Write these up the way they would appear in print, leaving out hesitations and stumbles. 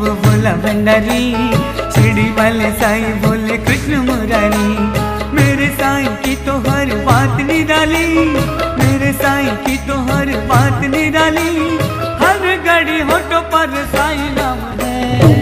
वो बोला भंडारी, शिरडी वाले साईं बोले कृष्ण मुरारी। मेरे साईं की तो हर बात निराली, मेरे साईं की तो हर बात निराली। हर घड़ी होठों पर साईं नाम है।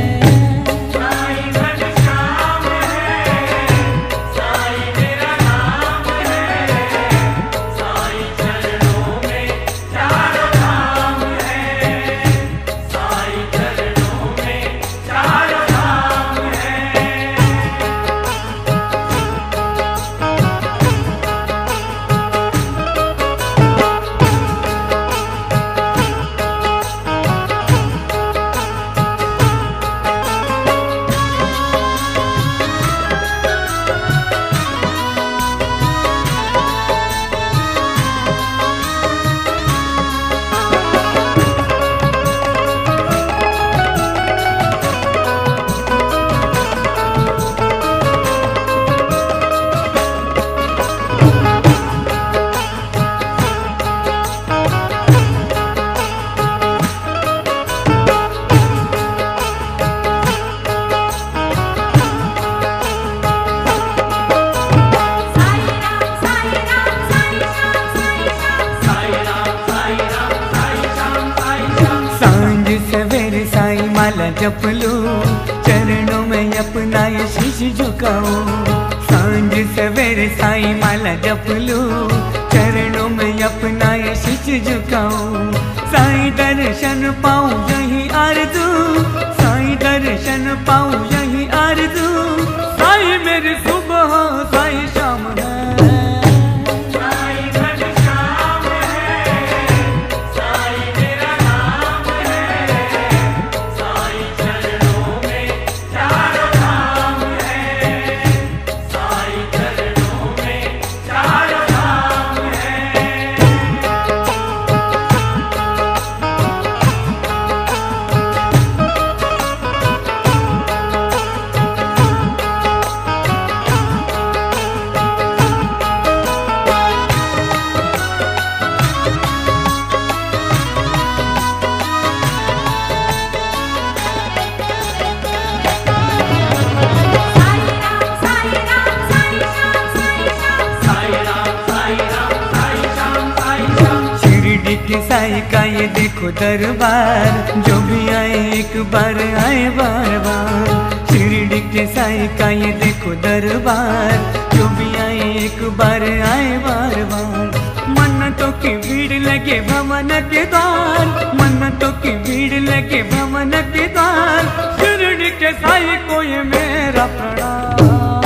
माला जप लो, चरणों में अपना ये शीश झुकाओ। सांझ सवेरे साईं माला जप लो, चरणों में अपना ये शीश झुकाओ। साईं दर्शन पाऊं यही आरज़ू, साईं दर्शन पाऊं यही आरज़ू। साईं मेरी सुबह साईं शाम है। साईं का ये देखो दरबार, जो भी आए एक बार आए बार बार। शिरडी के साईं का ये देखो दरबार, जो भी आए एक बार आए बार बार। मन्नतों की भीड़ लगे भवन के द्वार, मन्नतों की भीड़ लगे भवन के द्वार। शिरडी के साईं को ये मेरा प्रणाम।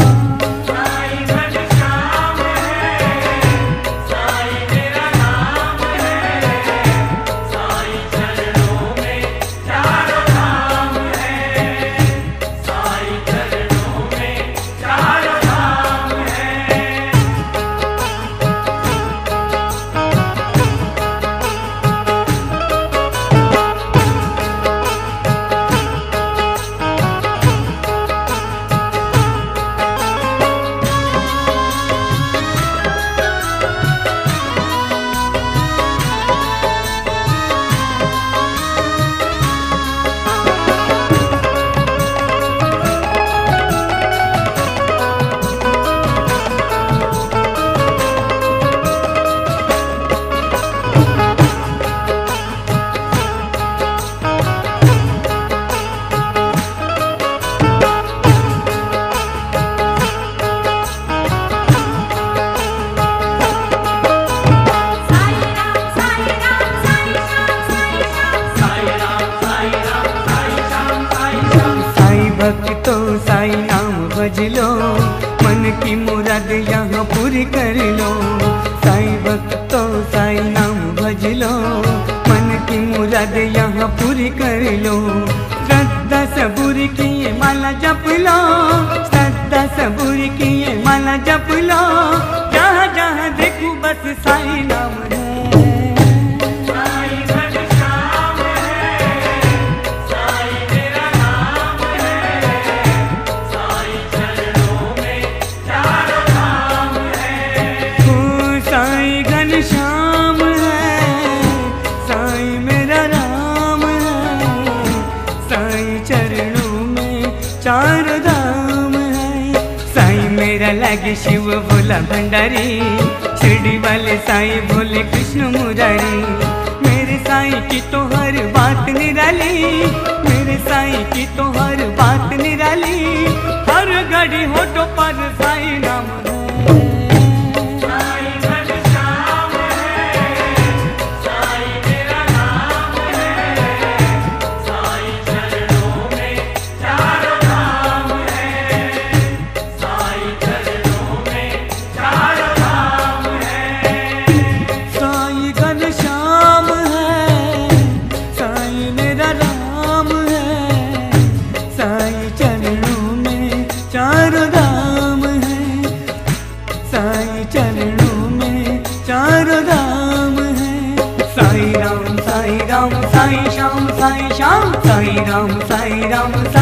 भक्तों साईं नाम भज लो, मन की मुराद यहाँ पूरी कर लो। साईं भक्तों साईं नाम भज लो, मन की मुराद यहाँ पूरी कर लो। श्रद्धा सबूरी की ये माला जप लो, श्रद्धा सबूरी की ये माला जप लो। जहाँ जहाँ देखूं बस साईं नाम है। श्याम है साईं मेरा राम है, साईं चरण जागे शिव भोला भंडारी, शिरडी वाले साईं भोले कृष्ण मुरारी। मेरे साईं की तो हर बात निराली, मेरे साईं की तो हर बात निराली। हर घड़ी होठों पर साईं नाम है। साई राम साई श्याम साई राम साई